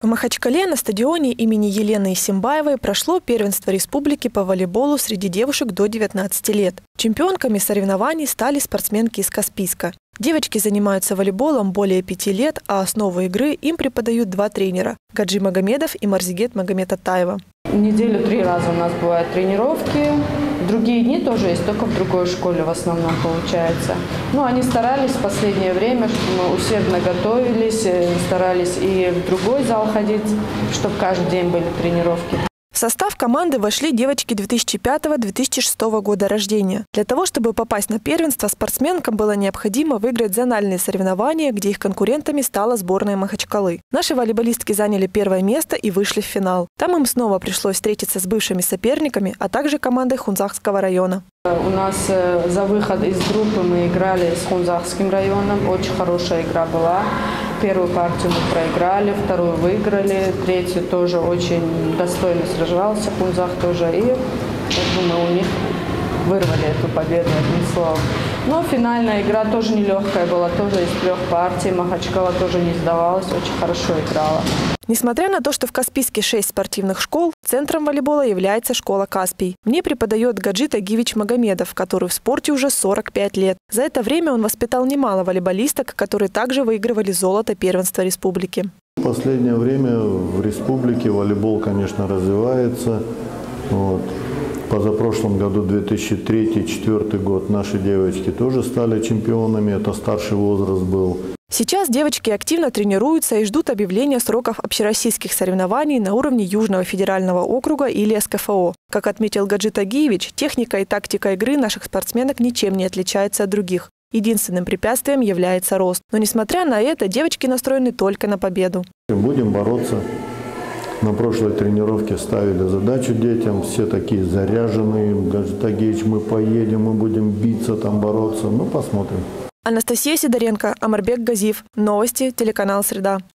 В Махачкале на стадионе имени Елены Исимбаевой прошло первенство республики по волейболу среди девушек до 19 лет. Чемпионками соревнований стали спортсменки из Каспийска. Девочки занимаются волейболом более 5 лет, а основу игры им преподают два тренера – Гаджи Магомедов и Марзигет Магомед-Атаева. В неделю 3 раза у нас бывают тренировки. Другие дни тоже есть, только в другой школе в основном получается. Но они старались в последнее время, чтобы мы усердно готовились, старались и в другой зал ходить, чтобы каждый день были тренировки. В состав команды вошли девочки 2005-2006 года рождения. Для того, чтобы попасть на первенство, спортсменкам было необходимо выиграть зональные соревнования, где их конкурентами стала сборная Махачкалы. Наши волейболистки заняли первое место и вышли в финал. Там им снова пришлось встретиться с бывшими соперниками, а также командой Хунзахского района. У нас за выход из группы мы играли с Хунзахским районом. Очень хорошая игра была. Первую партию мы проиграли, вторую выиграли, третью тоже очень достойно сражался Хунзах тоже. И я думаю, у них вырвали эту победу, одним словом. Но финальная игра тоже нелегкая была, тоже из 3 партий. Махачкала тоже не сдавалась, очень хорошо играла. Несмотря на то, что в Каспийске 6 спортивных школ, центром волейбола является школа «Каспий». Мне преподает Гаджи Тагивич Магомедов, который в спорте уже 45 лет. За это время он воспитал немало волейболисток, которые также выигрывали золото первенства республики. В последнее время в республике волейбол, конечно, развивается. Позапрошлом году, 2003-2004 год, наши девочки тоже стали чемпионами. Это старший возраст был. Сейчас девочки активно тренируются и ждут объявления сроков общероссийских соревнований на уровне Южного федерального округа или СКФО. Как отметил Гаджи Тагиевич, техника и тактика игры наших спортсменок ничем не отличается от других. Единственным препятствием является рост. Но несмотря на это, девочки настроены только на победу. Будем бороться. На прошлой тренировке ставили задачу детям. Все такие заряженные. Гаджи Тагиевич, мы поедем, мы будем биться, там бороться. Ну, посмотрим. Анастасия Сидоренко, Омарбек Газиев. Новости, телеканал «Среда».